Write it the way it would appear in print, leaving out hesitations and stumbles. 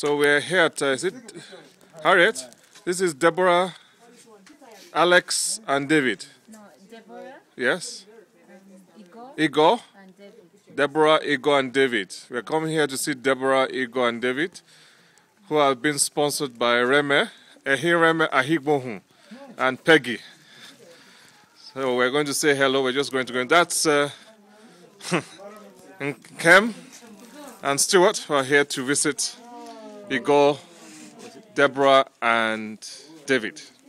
So we're here at, is it Harriet? This is Deborah, Alex, and David. No, Deborah. Yes? Igor. Igor? And David. Deborah, Igor, and David. We're coming here to see Deborah, Igor, and David, who have been sponsored by Reme, Ehireme Ahigbohun, and Peggy. So we're going to say hello. We're just going to go in. That's Kem and Stuart, who are here to visit Igor, Deborah, and David.